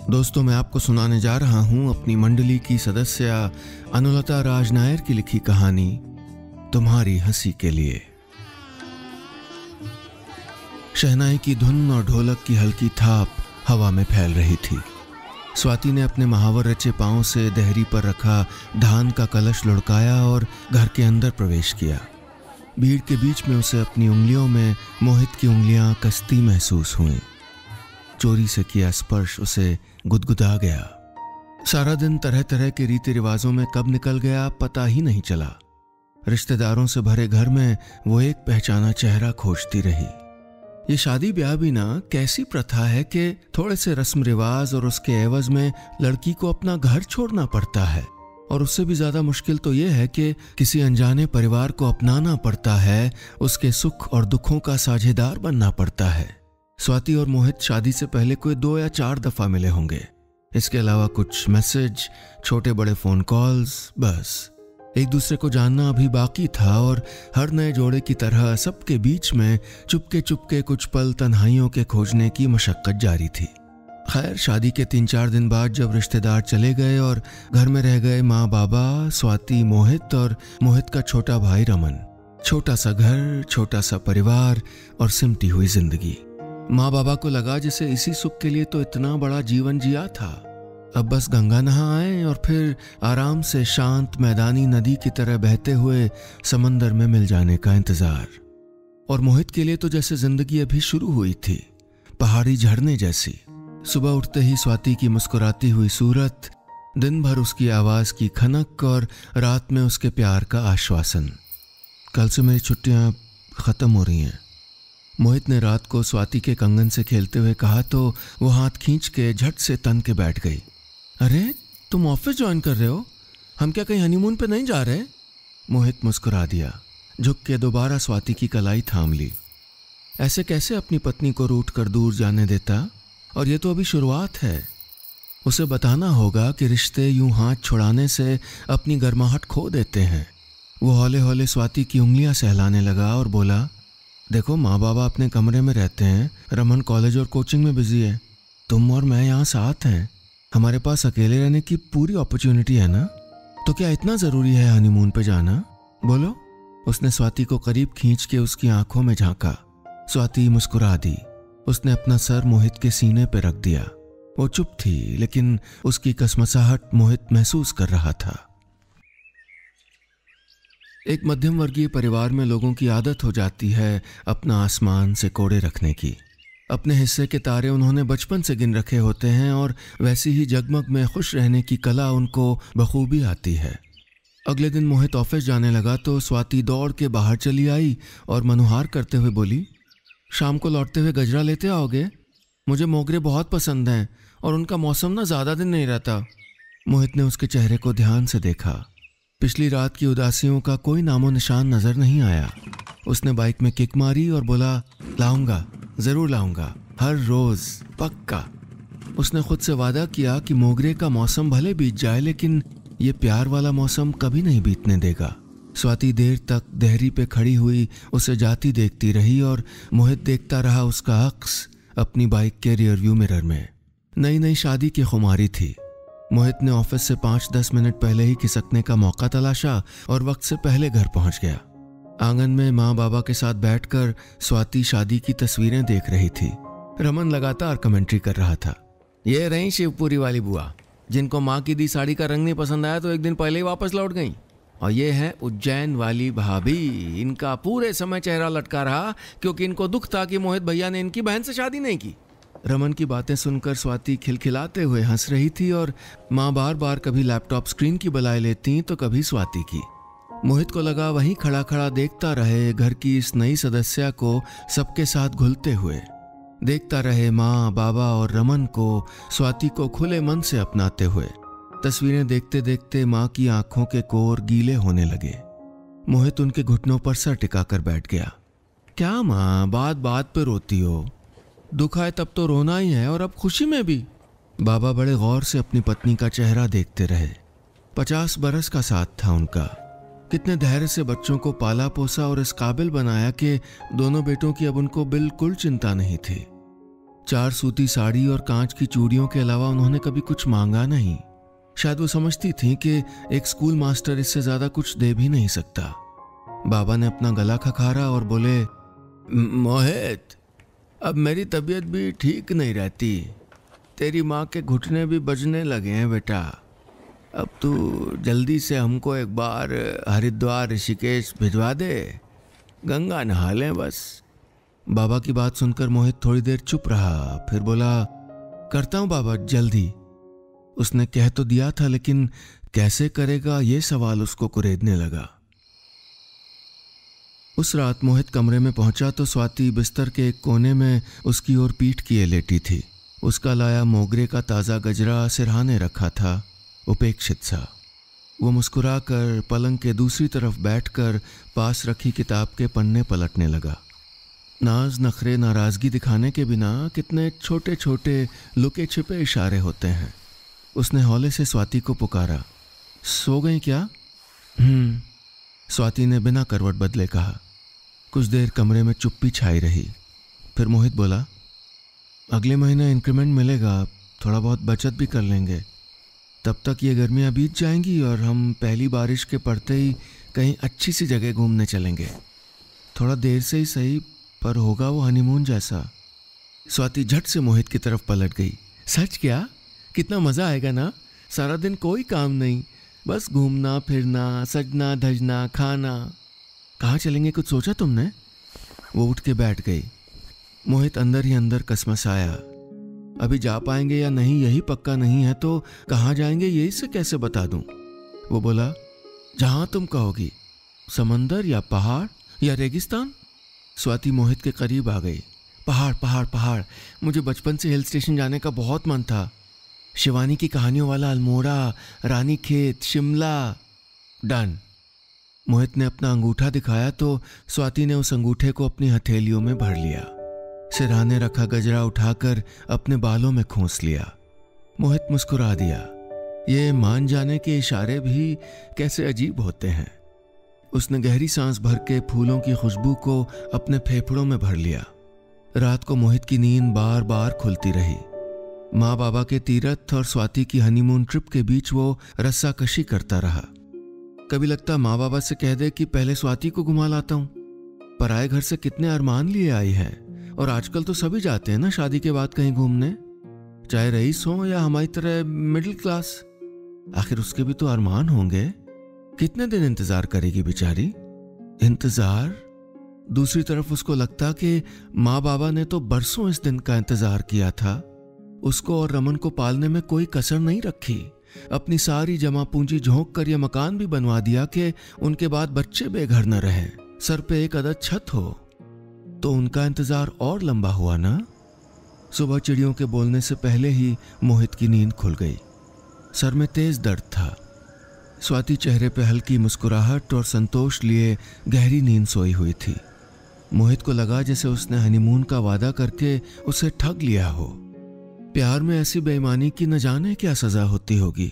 दोस्तों, मैं आपको सुनाने जा रहा हूं अपनी मंडली की सदस्य अनुलता राज नायर की लिखी कहानी तुम्हारी हंसी के लिए। शहनाई की धुन और ढोलक की हल्की थाप हवा में फैल रही थी। स्वाति ने अपने महावर रचे पांव से देहरी पर रखा धान का कलश लुढ़काया और घर के अंदर प्रवेश किया। भीड़ के बीच में उसे अपनी उंगलियों में मोहित की उंगलियां कसती महसूस हुईं। चोरी से किया स्पर्श उसे गुदगुदा गया। सारा दिन तरह तरह के रीति रिवाजों में कब निकल गया पता ही नहीं चला। रिश्तेदारों से भरे घर में वो एक पहचाना चेहरा खोजती रही। ये शादी ब्याह भी ना कैसी प्रथा है कि थोड़े से रस्म रिवाज और उसके एवज में लड़की को अपना घर छोड़ना पड़ता है। और उससे भी ज्यादा मुश्किल तो ये है कि किसी अनजाने परिवार को अपनाना पड़ता है, उसके सुख और दुखों का साझेदार बनना पड़ता है। स्वाति और मोहित शादी से पहले कोई 2 या 4 दफा मिले होंगे। इसके अलावा कुछ मैसेज, छोटे बड़े फोन कॉल्स, बस एक दूसरे को जानना अभी बाकी था। और हर नए जोड़े की तरह सबके बीच में चुपके चुपके कुछ पल तन्हाइयों के खोजने की मशक्कत जारी थी। खैर, शादी के 3-4 दिन बाद जब रिश्तेदार चले गए और घर में रह गए माँ बाबा, स्वाति, मोहित और मोहित का छोटा भाई रमन। छोटा सा घर, छोटा सा परिवार और सिमटी हुई जिंदगी। माँ बाबा को लगा जैसे इसी सुख के लिए तो इतना बड़ा जीवन जिया था। अब बस गंगा नहा आए और फिर आराम से शांत मैदानी नदी की तरह बहते हुए समंदर में मिल जाने का इंतजार। और मोहित के लिए तो जैसे जिंदगी अभी शुरू हुई थी, पहाड़ी झरने जैसी। सुबह उठते ही स्वाति की मुस्कुराती हुई सूरत, दिन भर उसकी आवाज की खनक और रात में उसके प्यार का आश्वासन। कल से मेरी छुट्टियां खत्म हो रही हैं, मोहित ने रात को स्वाति के कंगन से खेलते हुए कहा तो वो हाथ खींच के झट से तन के बैठ गई। अरे, तुम ऑफिस ज्वाइन कर रहे हो? हम क्या कहीं हनीमून पे नहीं जा रहे? मोहित मुस्कुरा दिया, झुक के दोबारा स्वाति की कलाई थाम ली। ऐसे कैसे अपनी पत्नी को रूठ कर दूर जाने देता? और ये तो अभी शुरुआत है। उसे बताना होगा कि रिश्ते यूं हाथ छुड़ाने से अपनी गर्माहट खो देते हैं। वो हौले हौले स्वाति की उंगलियां सहलाने लगा और बोला, देखो, माँ बाबा अपने कमरे में रहते हैं, रमन कॉलेज और कोचिंग में बिजी है, तुम और मैं यहाँ साथ हैं, हमारे पास अकेले रहने की पूरी अपॉर्चुनिटी है ना। तो क्या इतना जरूरी है हनीमून पे जाना? बोलो। उसने स्वाति को करीब खींच के उसकी आंखों में झांका। स्वाति मुस्कुरा दी। उसने अपना सर मोहित के सीने पे रख दिया। वो चुप थी, लेकिन उसकी कसमसाहट मोहित महसूस कर रहा था। एक मध्यम वर्गीय परिवार में लोगों की आदत हो जाती है अपना आसमान से कोड़े रखने की। अपने हिस्से के तारे उन्होंने बचपन से गिन रखे होते हैं और वैसी ही जगमग में खुश रहने की कला उनको बखूबी आती है। अगले दिन मोहित ऑफिस जाने लगा तो स्वाति दौड़ के बाहर चली आई और मनुहार करते हुए बोली, शाम को लौटते हुए गजरा लेते आओगे? मुझे मोगरे बहुत पसंद हैं और उनका मौसम ना ज़्यादा दिन नहीं रहता। मोहित ने उसके चेहरे को ध्यान से देखा। पिछली रात की उदासियों का कोई नामो निशान नजर नहीं आया। उसने बाइक में किक मारी और बोला, लाऊंगा, जरूर लाऊंगा, हर रोज, पक्का। उसने खुद से वादा किया कि मोगरे का मौसम भले बीत जाए, लेकिन ये प्यार वाला मौसम कभी नहीं बीतने देगा। स्वाति देर तक देहरी पे खड़ी हुई उसे जाती देखती रही और मोहित देखता रहा उसका अक्स अपनी बाइक के रियरव्यू मिरर में। नई नई शादी की खुमारी थी। मोहित ने ऑफिस से 5-10 मिनट पहले ही खिसकने का मौका तलाशा और वक्त से पहले घर पहुंच गया। आंगन में माँ बाबा के साथ बैठकर स्वाति शादी की तस्वीरें देख रही थी। रमन लगातार कमेंट्री कर रहा था। ये रही शिवपुरी वाली बुआ, जिनको माँ की दी साड़ी का रंग नहीं पसंद आया तो एक दिन पहले ही वापस लौट गई। और ये है उज्जैन वाली भाभी, इनका पूरे समय चेहरा लटका रहा क्योंकि इनको दुख था कि मोहित भैया ने इनकी बहन से शादी नहीं की। रमन की बातें सुनकर स्वाति खिलखिलाते हुए हंस रही थी और माँ बार बार कभी लैपटॉप स्क्रीन की बलाई लेती तो कभी स्वाति की। मोहित को लगा वहीं खड़ा खड़ा देखता रहे घर की इस नई सदस्या को सबके साथ घुलते हुए। देखता रहे माँ, बाबा और रमन को स्वाति को खुले मन से अपनाते हुए। तस्वीरें देखते देखते माँ की आंखों के कोर गीले होने लगे। मोहित उनके घुटनों पर सर टिकाकर बैठ गया। क्या माँ, बात बात पे रोती हो? दुख आए तब तो रोना ही है, और अब खुशी में भी। बाबा बड़े गौर से अपनी पत्नी का चेहरा देखते रहे। 50 बरस का साथ था उनका। कितने धैर्य से बच्चों को पाला पोसा और इस काबिल बनाया कि दोनों बेटों की अब उनको बिल्कुल चिंता नहीं थी। 4 सूती साड़ी और कांच की चूड़ियों के अलावा उन्होंने कभी कुछ मांगा नहीं। शायद वो समझती थी कि एक स्कूल मास्टर इससे ज्यादा कुछ दे भी नहीं सकता। बाबा ने अपना गला खखारा और बोले, मोहित, अब मेरी तबीयत भी ठीक नहीं रहती। तेरी माँ के घुटने भी बजने लगे हैं बेटा। अब तू जल्दी से हमको एक बार हरिद्वार ऋषिकेश भिजवा दे, गंगा नहा लें बस। बाबा की बात सुनकर मोहित थोड़ी देर चुप रहा, फिर बोला, करता हूँ बाबा, जल्दी। उसने कह तो दिया था, लेकिन कैसे करेगा ये सवाल उसको कुरेदने लगा। उस रात मोहित कमरे में पहुंचा तो स्वाति बिस्तर के एक कोने में उसकी ओर पीठ किए लेटी थी। उसका लाया मोगरे का ताज़ा गजरा सिरहाने रखा था, उपेक्षित सा। वो मुस्कुराकर पलंग के दूसरी तरफ बैठकर पास रखी किताब के पन्ने पलटने लगा। नाज नखरे नाराज़गी दिखाने के बिना कितने छोटे छोटे लुके छिपे इशारे होते हैं। उसने हौले से स्वाति को पुकारा, सो गई क्या? स्वाति ने बिना करवट बदले कहा। कुछ देर कमरे में चुप्पी छाई रही। फिर मोहित बोला, अगले महीने इंक्रीमेंट मिलेगा, थोड़ा बहुत बचत भी कर लेंगे। तब तक ये गर्मियाँ बीत जाएंगी और हम पहली बारिश के पड़ते ही कहीं अच्छी सी जगह घूमने चलेंगे। थोड़ा देर से ही सही, पर होगा वो हनीमून जैसा। स्वाति झट से मोहित की तरफ पलट गई। सच क्या? कितना मज़ा आएगा ना। सारा दिन कोई काम नहीं, बस घूमना फिरना, सजना धजना, खाना। कहाँ चलेंगे, कुछ सोचा तुमने? वो उठ के बैठ गई। मोहित अंदर ही अंदर कसमसाया। अभी जा पाएंगे या नहीं यही पक्का नहीं है, तो कहाँ जाएंगे ये इसे कैसे बता दूं? वो बोला, जहाँ तुम कहोगी। समंदर या पहाड़ या रेगिस्तान? स्वाति मोहित के करीब आ गई। पहाड़ पहाड़ पहाड़। मुझे बचपन से हिल स्टेशन जाने का बहुत मन था। शिवानी की कहानियों वाला अल्मोड़ा, रानी खेत, शिमला। डन। मोहित ने अपना अंगूठा दिखाया तो स्वाति ने उस अंगूठे को अपनी हथेलियों में भर लिया। सिरहाने रखा गजरा उठाकर अपने बालों में खोंस लिया। मोहित मुस्कुरा दिया। ये मान जाने के इशारे भी कैसे अजीब होते हैं। उसने गहरी सांस भर के फूलों की खुशबू को अपने फेफड़ों में भर लिया। रात को मोहित की नींद बार बार खुलती रही। माँ बाबा के तीरथ और स्वाति की हनीमून ट्रिप के बीच वो रस्साकशी करता रहा। कभी लगता माँ बाबा से कह दे कि पहले स्वाति को घुमा लाता हूँ। पराए घर से कितने अरमान लिए आई है, और आजकल तो सभी जाते हैं ना शादी के बाद कहीं घूमने, चाहे रईस हो या हमारी तरह मिडिल क्लास। आखिर उसके भी तो अरमान होंगे। कितने दिन इंतजार करेगी बेचारी? इंतजार। दूसरी तरफ उसको लगता कि माँ बाबा ने तो बरसों इस दिन का इंतजार किया था। उसको और रमन को पालने में कोई कसर नहीं रखी। अपनी सारी जमा पूंजी झोंक कर यह मकान भी बनवा दिया कि उनके बाद बच्चे बेघर न रहे, सर पे एक अदद छत हो। तो उनका इंतजार और लंबा हुआ ना। सुबह चिड़ियों के बोलने से पहले ही मोहित की नींद खुल गई। सर में तेज दर्द था। स्वाति चेहरे पे हल्की मुस्कुराहट और संतोष लिए गहरी नींद सोई हुई थी। मोहित को लगा जैसे उसने हनीमून का वादा करके उसे ठग लिया हो। प्यार में ऐसी बेईमानी की न जाने क्या सजा होती होगी।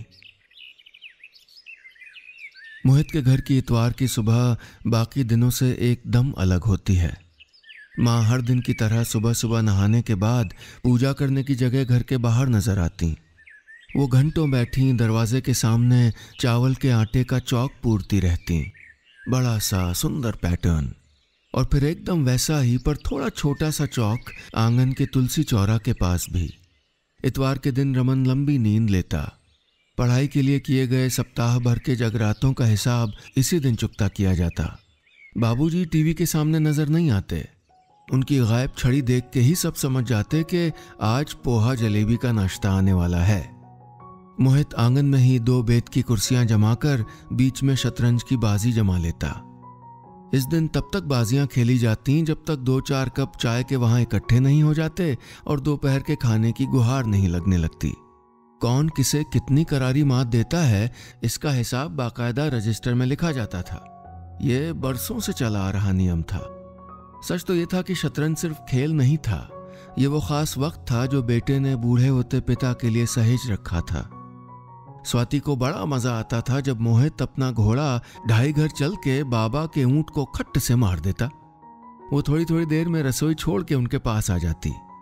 मोहित के घर की इतवार की सुबह बाकी दिनों से एकदम अलग होती है। माँ हर दिन की तरह सुबह सुबह नहाने के बाद पूजा करने की जगह घर के बाहर नजर आती। वो घंटों बैठी दरवाजे के सामने चावल के आटे का चौक पूरती रहती। बड़ा सा सुंदर पैटर्न, और फिर एकदम वैसा ही पर थोड़ा छोटा सा चौक आंगन के तुलसी चौरा के पास भी। इतवार के दिन रमन लंबी नींद लेता। पढ़ाई के लिए किए गए सप्ताह भर के जगरातों का हिसाब इसी दिन चुकता किया जाता। बाबूजी टीवी के सामने नजर नहीं आते। उनकी गायब छड़ी देख के ही सब समझ जाते कि आज पोहा जलेबी का नाश्ता आने वाला है। मोहित आंगन में ही 2 बेत की कुर्सियां जमाकर बीच में शतरंज की बाजी जमा लेता। इस दिन तब तक बाजियां खेली जाती जब तक 2-4 कप चाय के वहां इकट्ठे नहीं हो जाते और दोपहर के खाने की गुहार नहीं लगने लगती। कौन किसे कितनी करारी मात देता है, इसका हिसाब बाकायदा रजिस्टर में लिखा जाता था। यह बरसों से चला आ रहा नियम था। सच तो यह था कि शतरंज सिर्फ खेल नहीं था, यह वो खास वक्त था जो बेटे ने बूढ़े होते पिता के लिए सहेज रखा था। स्वाति को बड़ा मजा आता था जब मोहित अपना घोड़ा 2.5 घर चल के बाबा के ऊंट को खट्ट से मार देता। वो थोड़ी थोड़ी देर में रसोई छोड़ के उनके पास आ जाती।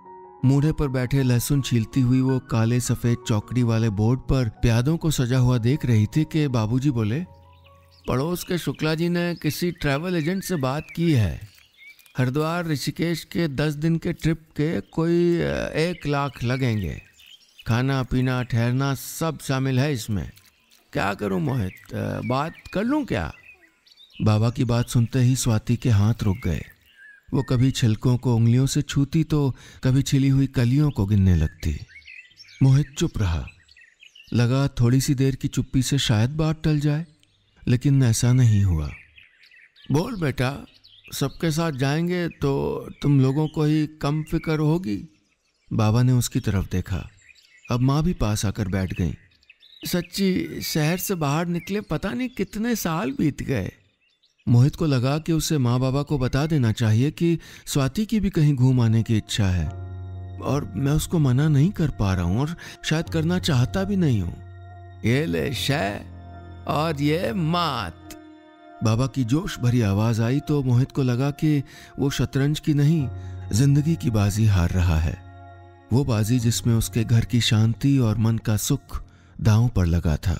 मूढ़े पर बैठे लहसुन छीलती हुई वो काले सफेद चौकड़ी वाले बोर्ड पर प्यादों को सजा हुआ देख रही थी कि बाबूजी बोले, पड़ोस के शुक्ला जी ने किसी ट्रैवल एजेंट से बात की है। हरिद्वार ऋषिकेश के 10 दिन के ट्रिप के कोई 1 लाख लगेंगे। खाना पीना ठहरना सब शामिल है इसमें। क्या करूं मोहित, बात कर लूं क्या? बाबा की बात सुनते ही स्वाति के हाथ रुक गए। वो कभी छिलकों को उंगलियों से छूती तो कभी छिली हुई कलियों को गिनने लगती। मोहित चुप रहा। लगा थोड़ी सी देर की चुप्पी से शायद बात टल जाए, लेकिन ऐसा नहीं हुआ। बोल बेटा, सबके साथ जाएंगे तो तुम लोगों को ही कम फिक्र होगी। बाबा ने उसकी तरफ देखा। अब माँ भी पास आकर बैठ गई। सच्ची शहर से बाहर निकले पता नहीं कितने साल बीत गए। मोहित को लगा कि उसे माँ बाबा को बता देना चाहिए कि स्वाति की भी कहीं घूम आने की इच्छा है, और मैं उसको मना नहीं कर पा रहा हूँ और शायद करना चाहता भी नहीं हूँ। ये ले शय और ये मात। बाबा की जोश भरी आवाज आई तो मोहित को लगा कि वो शतरंज की नहीं, जिंदगी की बाजी हार रहा है। वो बाजी जिसमें उसके घर की शांति और मन का सुख दांव पर लगा था।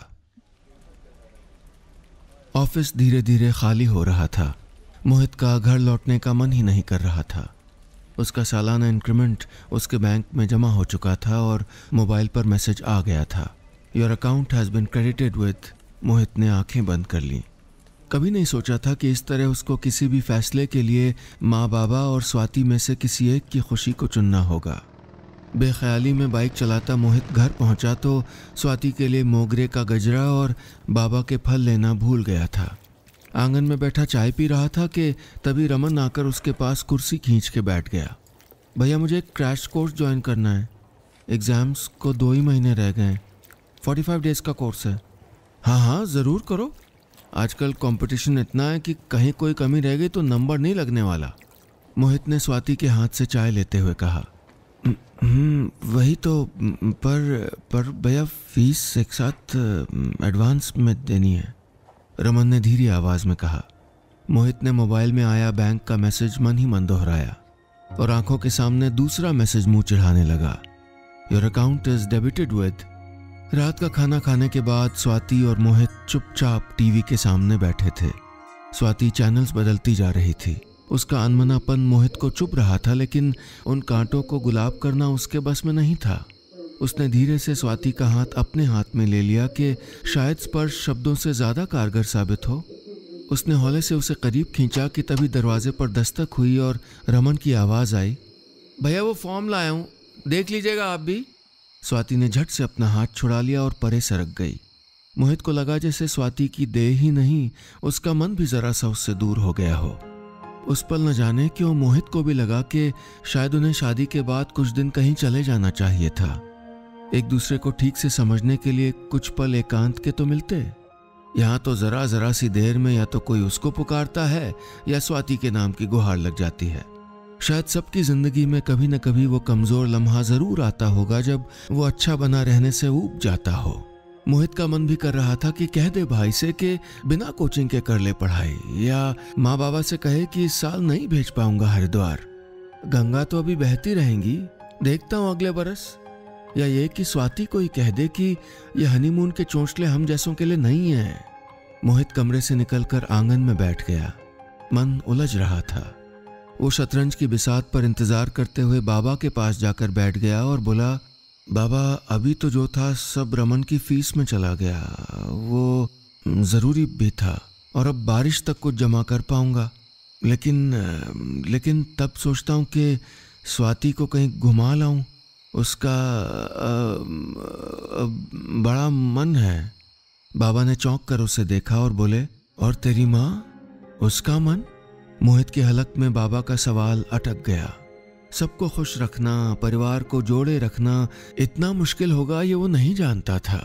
ऑफिस धीरे धीरे खाली हो रहा था। मोहित का घर लौटने का मन ही नहीं कर रहा था। उसका सालाना इंक्रीमेंट उसके बैंक में जमा हो चुका था और मोबाइल पर मैसेज आ गया था, your account has been credited with. Mohit ने आंखें बंद कर लीं। कभी नहीं सोचा था कि इस तरह उसको किसी भी फैसले के लिए माँ बाबा और स्वाति में से किसी एक की खुशी को चुनना होगा। बेख्याली में बाइक चलाता मोहित घर पहुंचा तो स्वाति के लिए मोगरे का गजरा और बाबा के फल लेना भूल गया था। आंगन में बैठा चाय पी रहा था कि तभी रमन आकर उसके पास कुर्सी खींच के बैठ गया। भैया, मुझे एक क्रैश कोर्स ज्वाइन करना है। एग्ज़ाम्स को 2 ही महीने रह गए। 45 डेज़ का कोर्स है। हाँ हाँ, ज़रूर करो। आजकल कंपटीशन इतना है कि कहीं कोई कमी रह गई तो नंबर नहीं लगने वाला। मोहित ने स्वाति के हाथ से चाय लेते हुए कहा। वही तो, पर भैया फीस एक साथ एडवांस में देनी है, रमन ने धीरी आवाज में कहा। मोहित ने मोबाइल में आया बैंक का मैसेज मन ही मन दोहराया और आंखों के सामने दूसरा मैसेज मुंह चिढ़ाने लगा, your account is debited with. रात का खाना खाने के बाद स्वाति और मोहित चुपचाप टीवी के सामने बैठे थे। स्वाति चैनल्स बदलती जा रही थी। उसका अनमनापन मोहित को चुभ रहा था, लेकिन उन कांटों को गुलाब करना उसके बस में नहीं था। उसने धीरे से स्वाति का हाथ अपने हाथ में ले लिया कि शायद स्पर्श शब्दों से ज्यादा कारगर साबित हो। उसने हौले से उसे करीब खींचा कि तभी दरवाजे पर दस्तक हुई और रमन की आवाज आई, भैया वो फॉर्म लाया हूँ, देख लीजिएगा आप भी। स्वाति ने झट से अपना हाथ छुड़ा लिया और परे सरक गई। मोहित को लगा जैसे स्वाति की देह ही नहीं, उसका मन भी जरा सा उससे दूर हो गया हो। उस पल न जाने क्यों मोहित को भी लगा कि शायद उन्हें शादी के बाद कुछ दिन कहीं चले जाना चाहिए था। एक दूसरे को ठीक से समझने के लिए कुछ पल एकांत के तो मिलते। यहाँ तो जरा सी देर में या तो कोई उसको पुकारता है या स्वाति के नाम की गुहार लग जाती है। शायद सबकी जिंदगी में कभी न कभी वो कमजोर लम्हा जरूर आता होगा जब वो अच्छा बना रहने से ऊब जाता हो। मोहित का मन भी कर रहा था कि कह दे भाई से कि बिना कोचिंग के कर ले पढ़ाई, या माँ बाबा से कहे कि इस साल नहीं भेज पाऊंगा हरिद्वार, गंगा तो अभी बहती रहेंगी, देखता हूँ अगले बरस। या ये कि स्वाति को ही कह दे कि ये हनीमून के चोंचले हम जैसों के लिए नहीं है। मोहित कमरे से निकलकर आंगन में बैठ गया। मन उलझ रहा था। वो शतरंज की बिसात पर इंतजार करते हुए बाबा के पास जाकर बैठ गया और बोला, बाबा अभी तो जो था सब रमन की फीस में चला गया, वो ज़रूरी भी था, और अब बारिश तक कुछ जमा कर पाऊंगा, लेकिन तब सोचता हूँ कि स्वाति को कहीं घुमा लाऊं, उसका बड़ा मन है। बाबा ने चौंक कर उसे देखा और बोले, और तेरी माँ, उसका मन? मोहित के हलक में बाबा का सवाल अटक गया। सबको खुश रखना, परिवार को जोड़े रखना इतना मुश्किल होगा ये वो नहीं जानता था।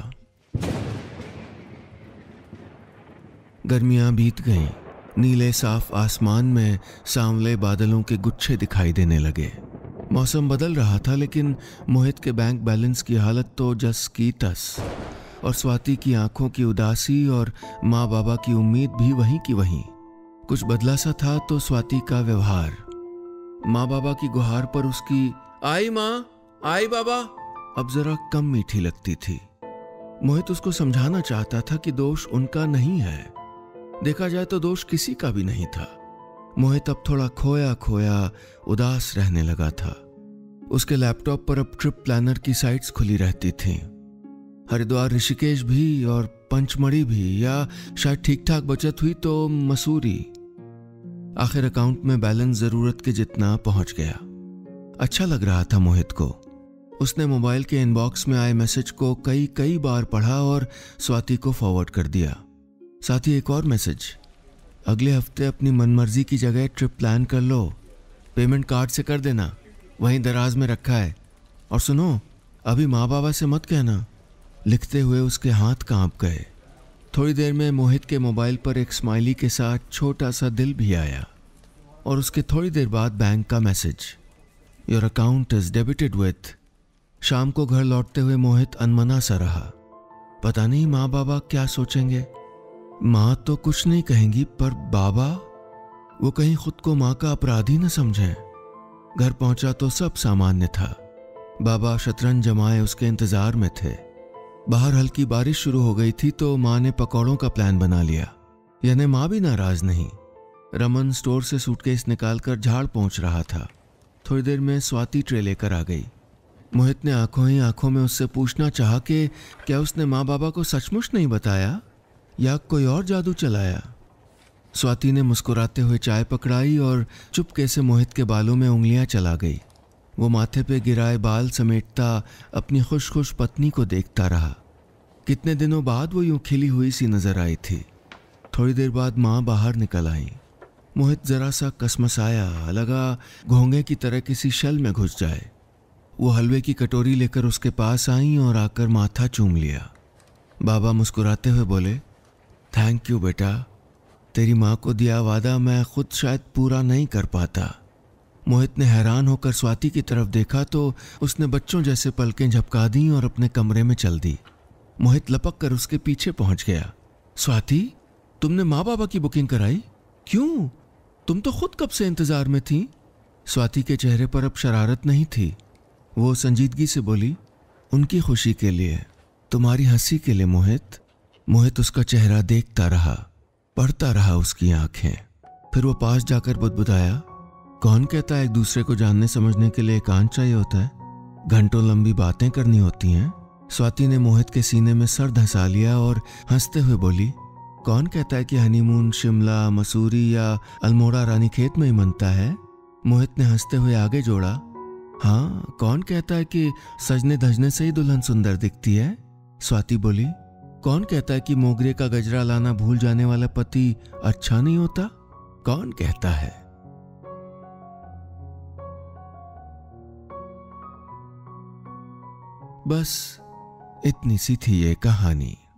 गर्मियां बीत गईं। नीले साफ आसमान में सांवले बादलों के गुच्छे दिखाई देने लगे। मौसम बदल रहा था, लेकिन मोहित के बैंक बैलेंस की हालत तो जस की तस, और स्वाति की आंखों की उदासी और माँ बाबा की उम्मीद भी वहीं की वहीं। कुछ बदला सा था तो स्वाति का व्यवहार। माँ बाबा की गुहार पर उसकी आई माँ, आई बाबा अब जरा कम मीठी लगती थी। मोहित उसको समझाना चाहता था कि दोष उनका नहीं है, देखा जाए तो दोष किसी का भी नहीं था। मोहित अब थोड़ा खोया खोया उदास रहने लगा था। उसके लैपटॉप पर अब ट्रिप प्लानर की साइट्स खुली रहती थीं। हरिद्वार, ऋषिकेश भी और पंचमढ़ी भी, या शायद ठीक ठाक बचत हुई तो मसूरी। आखिर अकाउंट में बैलेंस जरूरत के जितना पहुंच गया। अच्छा लग रहा था मोहित को। उसने मोबाइल के इनबॉक्स में आए मैसेज को कई बार पढ़ा और स्वाति को फॉरवर्ड कर दिया। साथ ही एक और मैसेज, अगले हफ्ते अपनी मनमर्जी की जगह ट्रिप प्लान कर लो, पेमेंट कार्ड से कर देना, वहीं दराज में रखा है। और सुनो, अभी माँ बाबा से मत कहना। लिखते हुए उसके हाथ कांप गए। थोड़ी देर में मोहित के मोबाइल पर एक स्माइली के साथ छोटा सा दिल भी आया और उसके थोड़ी देर बाद बैंक का message, your account is debited with. शाम को घर लौटते हुए मोहित अनमना सा रहा। पता नहीं माँ बाबा क्या सोचेंगे। माँ तो कुछ नहीं कहेंगी, पर बाबा, वो कहीं खुद को माँ का अपराधी न समझें। घर पहुंचा तो सब सामान्य था। बाबा शतरंज जमाए उसके इंतजार में थे। बाहर हल्की बारिश शुरू हो गई थी तो माँ ने पकौड़ों का प्लान बना लिया, यानी माँ भी नाराज नहीं। रमन स्टोर से सूटकेस निकालकर झाड़ पहुंच रहा था। थोड़ी देर में स्वाति ट्रे लेकर आ गई। मोहित ने आंखों ही आंखों में उससे पूछना चाहा कि क्या उसने माँ बाबा को सचमुच नहीं बताया या कोई और जादू चलाया। स्वाति ने मुस्कुराते हुए चाय पकड़ाई और चुपके से मोहित के बालों में उंगलियां चला गई। वो माथे पे गिराए बाल समेटता अपनी खुश खुश पत्नी को देखता रहा। कितने दिनों बाद वो यूं खिली हुई सी नजर आई थी। थोड़ी देर बाद माँ बाहर निकल आई। मोहित जरा सा कसमसाया, लगा घोंगे की तरह किसी शल में घुस जाए। वो हलवे की कटोरी लेकर उसके पास आई और आकर माथा चूम लिया। बाबा मुस्कुराते हुए बोले, थैंक यू बेटा, तेरी माँ को दिया वादा मैं खुद शायद पूरा नहीं कर पाता। मोहित ने हैरान होकर स्वाति की तरफ देखा तो उसने बच्चों जैसे पलकें झपका दी और अपने कमरे में चल दी। मोहित लपक कर उसके पीछे पहुंच गया। स्वाति, तुमने माँ बाबा की बुकिंग कराई? क्यों? तुम तो खुद कब से इंतजार में थी। स्वाति के चेहरे पर अब शरारत नहीं थी। वो संजीदगी से बोली, उनकी खुशी के लिए, तुम्हारी हंसी के लिए मोहित। मोहित उसका चेहरा देखता रहा, पढ़ता रहा उसकी आंखें। फिर वो पास जाकर बुदबुदाया, कौन कहता है एक दूसरे को जानने समझने के लिए एकांत चाहिए होता है? घंटों लंबी बातें करनी होती हैं। स्वाति ने मोहित के सीने में सर धंसा लिया और हंसते हुए बोली, कौन कहता है कि हनीमून शिमला, मसूरी या अल्मोड़ा रानीखेत में ही मनता है? मोहित ने हंसते हुए आगे जोड़ा, हाँ, कौन कहता है कि सजने धजने से ही दुल्हन सुंदर दिखती है? स्वाति बोली, कौन कहता है कि मोगरे का गजरा लाना भूल जाने वाला पति अच्छा नहीं होता? कौन कहता है? बस इतनी सी थी ये कहानी।